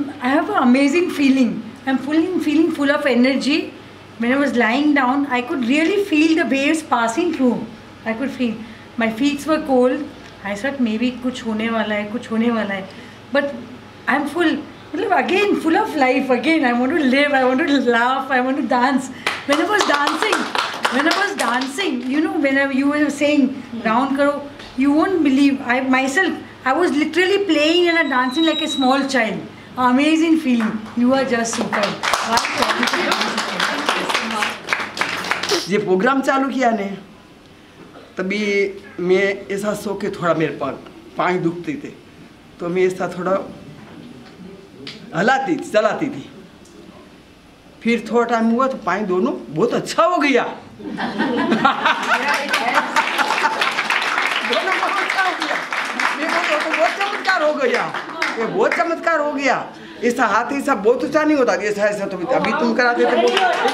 I have an amazing feeling. I'm feeling full of energy. When I was lying down, I could really feel the waves passing through. I could feel. My feet were cold. I thought maybe कुछ होने वाला है. But I'm full. Again, full of life. Again, I want to live. I want to laugh. I want to dance. When I was dancing, you know, you were saying round karo, you won't believe. I was literally playing and dancing like a small child. Amazing feeling. You are just super. ये programme चालू किया ने तभी मैं ऐसा सो के थोड़ा मेरे पाँव दुखते थे तो मैं ऐसा थोड़ा चलाती थी फिर थोड़ा टाइम हुआ तो पाँव दोनों बहुत अच्छा हो गया बहुत चमत्कार हो गया ये बहुत चमत्कार हो गया ऐसा हाथ ऐसा बहुत ऊंचा नहीं होता ऐसा तो अभी तुम कराते थे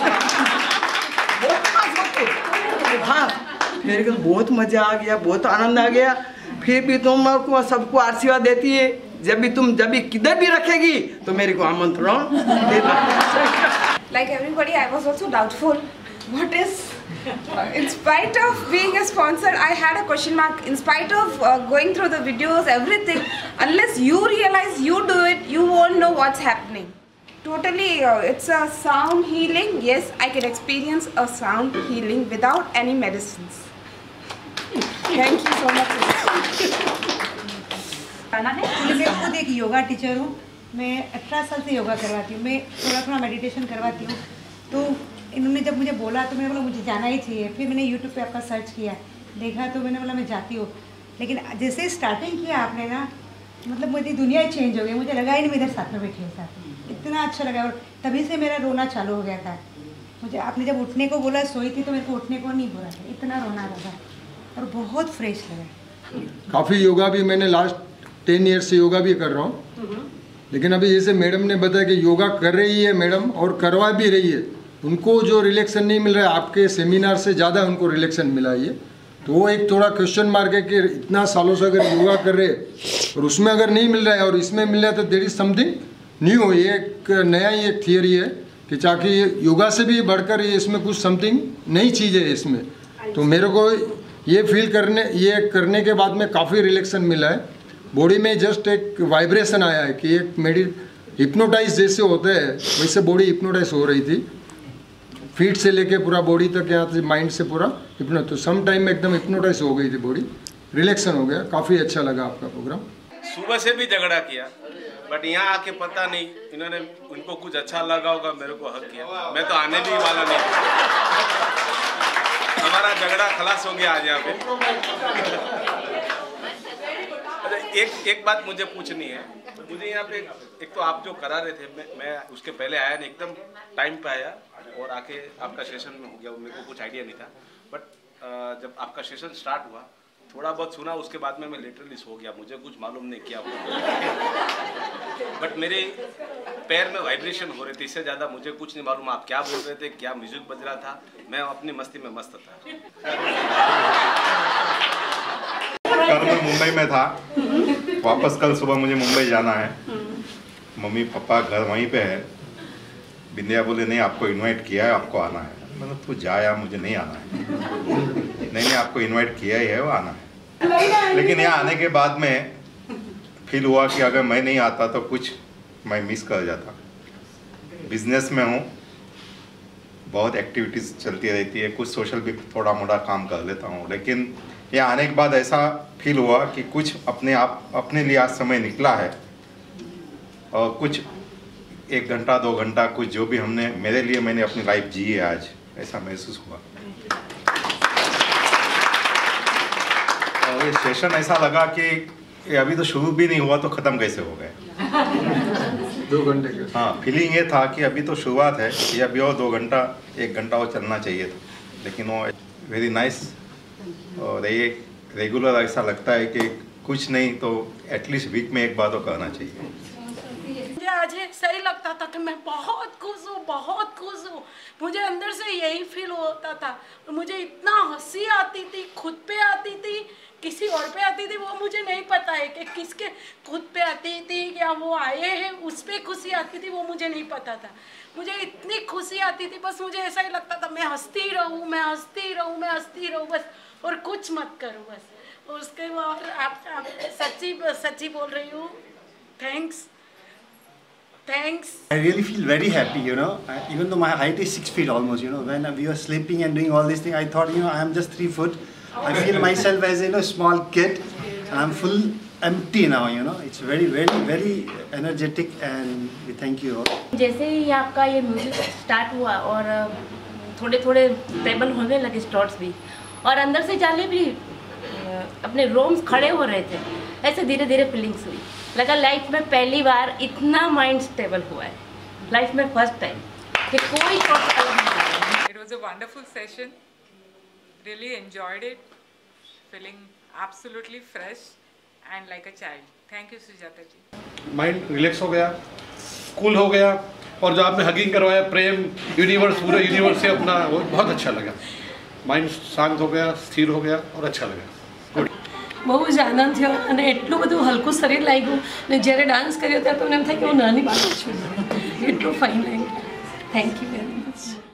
हाँ मेरे को बहुत मजा आ गया बहुत आनंद आ गया फिर भी तुम को सबको आशीर्वाद देती है जब भी किधर भी रखेगी तो मेरे को आमंत्रण देना Like everybody, I was also doubtful. What is, in spite of being a sponsor, I had a question mark. In spite of going through the videos, everything, unless you realize you do it, you won't know what's happening. Totally, it's a sound healing. Yes, I can experience a sound healing without any medicines. Thank you so much. मैं खुद एक yoga teacher हूँ मैं 18 साल से योगा करवाती हूँ मैं थोड़ा मेडिटेशन करवाती हूँ तो इन्होंने जब मुझे बोला तो मैंने बोला मुझे जाना ही चाहिए फिर मैंने यूट्यूब पे आपका सर्च किया देखा तो मैंने बोला मैं जाती हूँ लेकिन जैसे स्टार्टिंग किया आपने ना मतलब मेरी दुनिया ही चेंज हो गई मुझे लगा ही नहीं मैं इधर साथ में बैठी हूँ साथ इतना अच्छा लगा और तभी से मेरा रोना चालू हो गया था मुझे आपने जब उठने को बोला सोई थी तो मेरे को उठने को नहीं बोला था इतना रोना लगा और बहुत फ्रेश लगा काफ़ी योगा भी मैंने लास्ट 10 ईयर्स से योगा भी कर रहा हूँ लेकिन अभी जैसे मैडम ने बताया कि योगा कर रही है मैडम और करवा भी रही है उनको जो रिलैक्सन नहीं मिल रहा है आपके सेमिनार से ज़्यादा उनको रिलैक्सन मिला है तो वो एक थोड़ा क्वेश्चन मार्क है कि इतना सालों से अगर योगा कर रहे और उसमें अगर नहीं मिल रहा है और इसमें मिल रहा है तो देयर इज़ समथिंग न्यू ये एक नया ही एक थियरी है कि ताकि योगा से भी बढ़कर ये इसमें कुछ समथिंग नई चीज़ है इसमें तो मेरे को ये फील करने के बाद में काफ़ी रिलैक्सन मिला है बॉडी में जस्ट एक वाइब्रेशन आया है कि एक हिप्नोटाइज जैसे होते हैं वैसे बॉडी हिप्नोटाइज हो रही थी फीट से लेके पूरा बॉडी तक यहाँ से माइंड से पूरा तो सम टाइम में एकदम हिप्नोटाइज हो गई थी बॉडी रिलैक्सन हो गया काफ़ी अच्छा लगा आपका प्रोग्राम सुबह से भी झगड़ा किया बट यहाँ आके पता नहीं इन्होंने उनको कुछ अच्छा लगा होगा मेरे को हक किया मैं तो आने भी वाला नहीं हमारा झगड़ा खलास हो गया आज यहाँ पे एक बात मुझे पूछनी है मुझे यहाँ पे एक तो आप जो करा रहे थे मैं उसके पहले आया नहीं एकदम टाइम पे आया और आके आपका सेशन में हो गया मेरे को कुछ आइडिया नहीं था बट जब आपका सेशन स्टार्ट हुआ थोड़ा बहुत सुना उसके बाद में मैं लिटरली सो गया मुझे कुछ मालूम नहीं क्या हुआ बट मेरे पैर में वाइब्रेशन हो रही थी इससे ज़्यादा मुझे कुछ नहीं मालूम आप क्या बोल रहे थे क्या म्यूजिक बज रहा था मैं अपनी मस्ती में मस्त था कल मैं मुंबई में था वापस कल सुबह मुझे मुंबई जाना है मम्मी पापा घर वहीं पे है बिंदिया बोले नहीं आपको इनवाइट किया है आपको आना है मतलब तू जा यार मुझे नहीं आना है नहीं आपको इनवाइट किया ही है वो आना है लेकिन यहाँ आने के बाद में फील हुआ कि अगर मैं नहीं आता तो कुछ मैं मिस कर जाता बिजनेस में हूँ बहुत एक्टिविटीज़ चलती रहती है कुछ सोशल भी थोड़ा मोड़ा काम कर लेता हूँ लेकिन यहाँ आने के बाद ऐसा फील हुआ कि कुछ अपने लिए आज समय निकला है और कुछ 1 घंटा 2 घंटा कुछ जो भी हमने मेरे लिए मैंने अपनी लाइफ जी है आज ऐसा महसूस हुआ और ये सेशन ऐसा लगा कि ये अभी तो शुरू भी नहीं हुआ तो ख़त्म कैसे हो गए 2 घंटे के हाँ फीलिंग ये था कि अभी तो शुरुआत है ये अभी और 2 घंटा 1 घंटा और चलना चाहिए था लेकिन वो वेरी नाइस और ये रेगुलर ऐसा लगता है कि कुछ नहीं तो एटलीस्ट वीक में एक बार तो करना चाहिए मुझे आज सही लगता था कि मैं बहुत खुश हूँ, बहुत खुश हूँ। मुझे अंदर से यही फील होता था। और मुझे इतना हंसी आती थी, खुद पे आती थी, किसी और पे आती थी वो मुझे नहीं पता है कि किसके खुद पे आती थी या वो आए हैं उस पर खुशी आती थी, वो मुझे नहीं पता था। मुझे इतनी खुशी आती थी, बस मुझे ऐसा ही लगता था मैं हंसती रहूँ, मैं हंसती रहूँ, मैं हंसती रहूँ बस, और कुछ मत करूँ बस। उसके बाद आप सच्ची बोल रही हूँ, thanks. I really feel very happy, you know, even though my height is 6 feet almost, you know, when we were sleeping and doing all these things, I thought, you know, I am just 3 foot. I feel myself as, you know, small kid, and I'm full empty now, you know. It's very, very, very energetic, and we thank you all. जैसे ही आपका ये music start हुआ और थोड़े थोड़े stable होने लगे स्टॉट्स भी, और अंदर से जाने भी अपने रोम्स खड़े हो रहे थे, ऐसे धीरे धीरे फीलिंग्स हुई। लगा लाइफ में पहली बार इतना माइंड स्टेबल हुआ है, लाइफ में फर्स्ट टाइम कि कोई शॉर्ट अलग नहीं था। It was a wonderful session. Really enjoyed it. Feeling absolutely fresh and like a child. Thank you, Sujata ji. Mind relax हो गया, कूल हो गया, और जो आपने हगिंग करवाया, प्रेम यूनिवर्स, पूरे यूनिवर्स से अपना, वो बहुत अच्छा लगा। माइंड शांत हो गया, स्थिर हो गया और अच्छा लगा। गुड। બહુ જ આનંદ થયો અને એટલું બધું હલકું શરીર લાગ્યું ને જ્યારે ડાન્સ કર્યો ત્યારે તો મને એમ થાય કે હું નાની બાળક છું, એટલું ફાઇન લાગ્યું. Thank you very much.